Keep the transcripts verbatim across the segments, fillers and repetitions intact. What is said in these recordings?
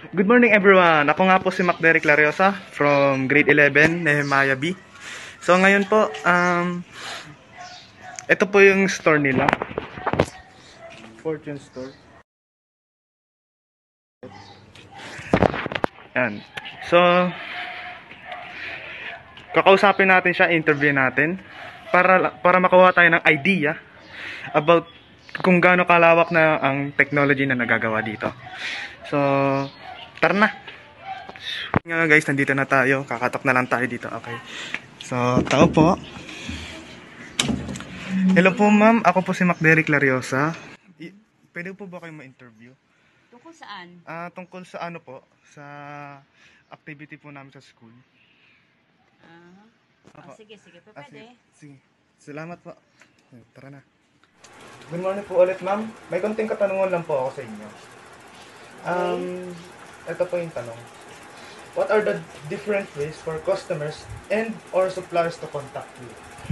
Good morning everyone! Ako nga po si Mac Derek Lariosa from grade eleven, Nehemiah B. So ngayon po, um, ito po yung store nila. Fortune Store. Yan. So, kakausapin natin siya, interview natin para para makuha tayo ng idea about kung gaano kalawak na ang technology na nagagawa dito. So, tara na. Nga guys, nandito na tayo. Kakatok na lang tayo dito. Okay. So, tao po. Hello po ma'am. Ako po si Mac Derek Lariosa. I- Pwede po ba kayo ma-interview? Tungkol saan? Ah, tungkol sa ano po? Sa activity po namin sa school. Ah, Apo. oh, sige, sige. Ah, Pwede. sige. Sige. Salamat po. Tara na. Good morning po ulit ma'am. May konting katanungan lang po ako sa inyo. Um, ito po yung tanong. What are the different ways for customers and or suppliers to contact you?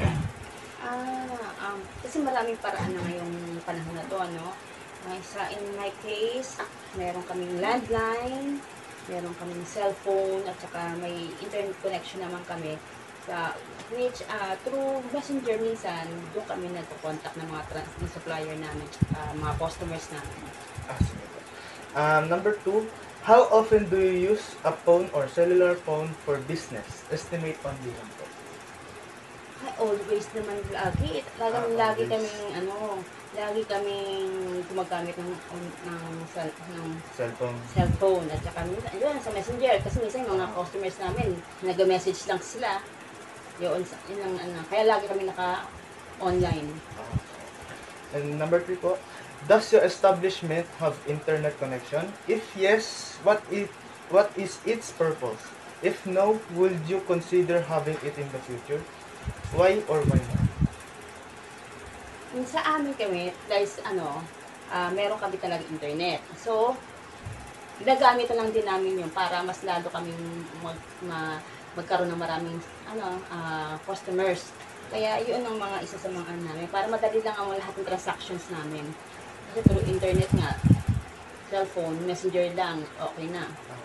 Ah, um, kasi maraming paraan na ngayong panahon na to, ano? May sa, in my case, meron kaming landline, meron kaming cellphone, at saka may internet connection naman kami. Sa, which, uh, through messenger minsan, doon kami nagpo-contact ng mga trans ng supplier namin, uh, mga customers namin. Ah, sige po. Um, number two, how often do you use a phone or cellular phone for business? Estimate only lang po. Ay, always naman lagi. Talagang Ah, lagi always. kaming, ano, lagi kaming gumagamit ng, ng, cell, ng Cellphone. cellphone. At saka minsan, yun, sa messenger. Kasi minsan yung mga customers namin, nag-message lang sila. Yun, sa- yun ang, ano, kaya lagi kami naka-online. Ah. And number three po, does your establishment have internet connection? If yes, what is what is its purpose? If no, would you consider having it in the future? Why or why not? Yung sa amin kami, guys, ano, ah, meron kami talaga internet. So, ginagamit na lang din namin yun para mas lalo kaming mag, ma, magkaroon ng maraming ano, ah, customers. Kaya yun ang mga isa sa mga ano namin. Para madali lang ang lahat ng transactions namin. Kasi through internet nga, cellphone, messenger lang, okay na.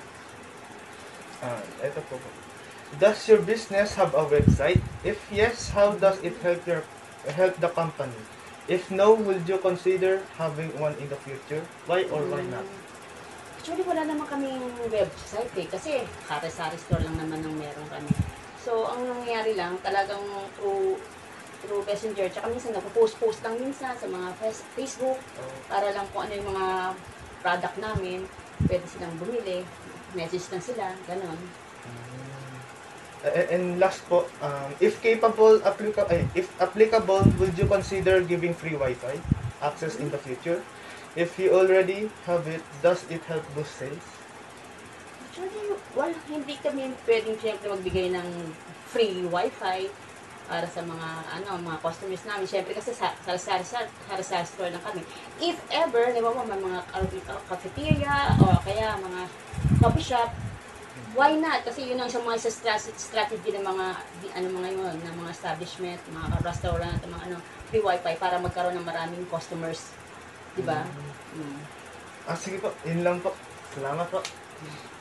Ah, ito po po. Does your business have a website? If yes, how does it help your help the company? If no, would you consider having one in the future? Why or why not? Actually, wala naman kaming website eh. Kasi sari-sari store lang naman ang meron kami. So, ang nangyayari lang, talagang through through messenger. Tsaka minsan nagpo-post-post lang minsan sa mga face- Facebook para lang kung ano yung mga product namin. Pwede silang bumili. Message lang sila. Ganon. Uh, and last po, um, if capable, applica- ay, if applicable, would you consider giving free Wi-Fi access in the future? If you already have it, does it help boost sales? Actually, well, hindi kami pwedeng siyempre magbigay ng free wifi para sa mga ano mga customers namin. Siyempre kasi sa sa sa sa, sa, sa store lang kami. If ever, di ba mo, may mga uh, cafeteria o kaya mga coffee shop, why not? Kasi yun ang sa mga sa stra- strategy ng mga di, ano mga yun, ng mga establishment, mga restaurant, mga ano, free wifi para magkaroon ng maraming customers. Di ba? Mm. Ah, sige po, yun lang po. Salamat po.